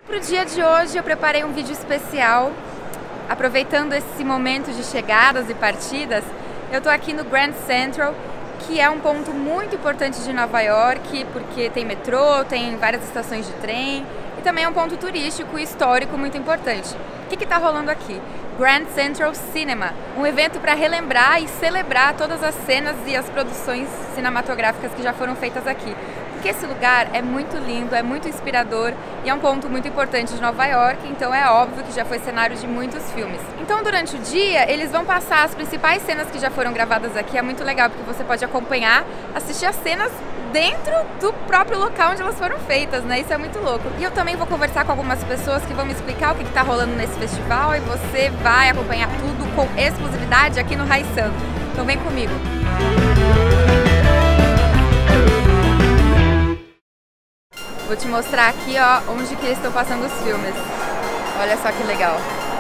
Para o dia de hoje eu preparei um vídeo especial, aproveitando esse momento de chegadas e partidas. Eu estou aqui no Grand Central, que é um ponto muito importante de Nova York, porque tem metrô, tem várias estações de trem e também é um ponto turístico e histórico muito importante. O que está rolando aqui? Grand Central Cinema, um evento para relembrar e celebrar todas as cenas e as produções cinematográficas que já foram feitas aqui. Porque esse lugar é muito lindo, é muito inspirador e é um ponto muito importante de Nova York, então é óbvio que já foi cenário de muitos filmes. Então durante o dia eles vão passar as principais cenas que já foram gravadas aqui, é muito legal porque você pode acompanhar, assistir as cenas dentro do próprio local onde elas foram feitas, né? Isso é muito louco. E eu também vou conversar com algumas pessoas que vão me explicar o que está rolando nesse festival e você vai acompanhar tudo com exclusividade aqui no Raisan. Então vem comigo! Vou te mostrar aqui, ó, onde que eles estão passando os filmes. Olha só que legal.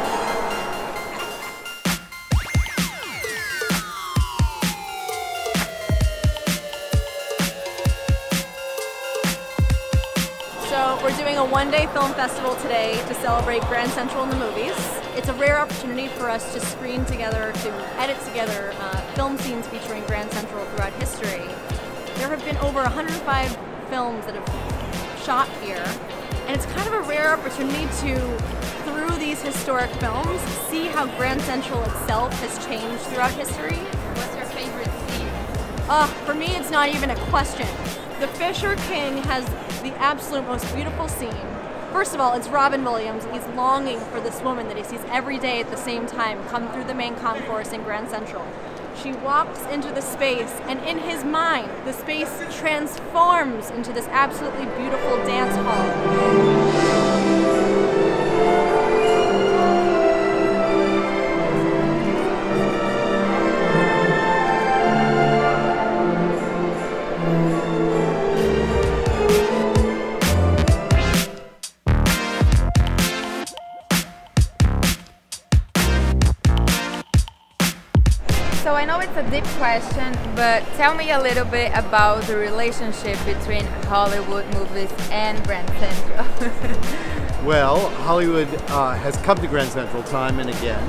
So we're doing a one-day film festival today to celebrate Grand Central in the movies. It's a rare opportunity for us to screen together, to edit together film scenes featuring Grand Central throughout history. There have been over 105 films that have shot here, and it's kind of a rare opportunity to, through these historic films, see how Grand Central itself has changed throughout history. What's your favorite scene? For me, it's not even a question. The Fisher King has the absolute most beautiful scene. First of all, it's Robin Williams. He's longing for this woman that he sees every day at the same time come through the main concourse in Grand Central. She walks into the space, and in his mind, the space transforms into this absolutely beautiful dance hall. So I know it's a deep question, but tell me a little bit about the relationship between Hollywood movies and Grand Central. Well, Hollywood has come to Grand Central time and again.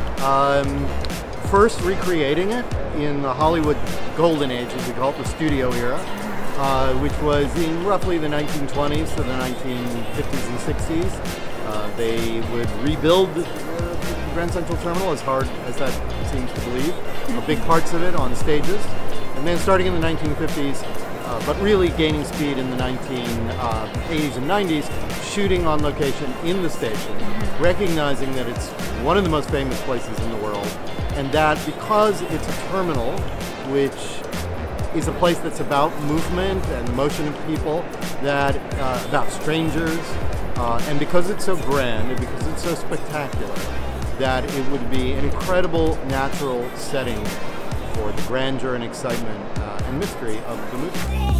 First recreating it in the Hollywood Golden Age, as we call it, the studio era, which was in roughly the 1920s to the 1950s and 60s. They would rebuild the Grand Central Terminal, as hard as that seems to believe, big parts of it on stages, and then starting in the 1950s, but really gaining speed in the 1980s and 90s, shooting on location in the station, recognizing that it's one of the most famous places in the world, and that because it's a terminal, which is a place that's about movement and the motion of people, that about strangers, and because it's so grand and because it's so spectacular, that it would be an incredible natural setting for the grandeur and excitement and mystery of the movie.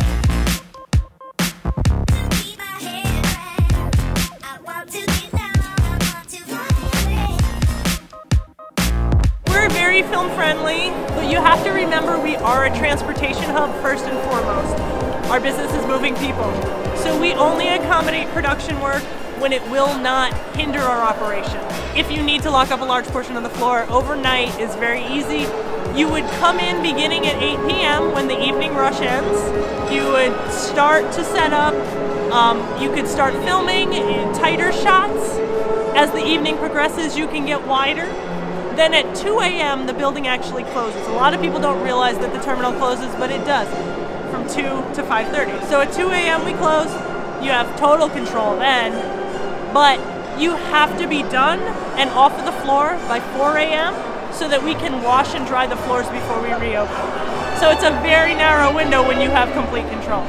We're very film friendly, but you have to remember we are a transportation hub first and foremost. Our business is moving people. So we only accommodate production work when it will not hinder our operation. If you need to lock up a large portion of the floor, overnight is very easy. You would come in beginning at 8 p.m. when the evening rush ends. You would start to set up. You could start filming in tighter shots. As the evening progresses, you can get wider. Then at 2 a.m. the building actually closes. A lot of people don't realize that the terminal closes, but it does, from 2 to 5:30. So at 2 a.m. we close. You have total control then, but you have to be done and off of the floor by 4 a.m. so that we can wash and dry the floors before we reopen. So it's a very narrow window when you have complete control.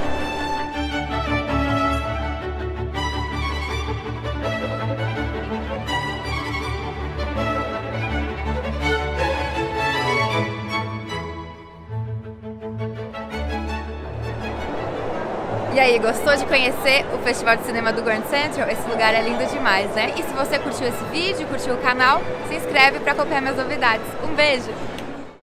E aí, gostou de conhecer o Festival de Cinema do Grand Central? Esse lugar é lindo demais, né? E se você curtiu esse vídeo, curtiu o canal, se inscreve para acompanhar minhas novidades. Um beijo!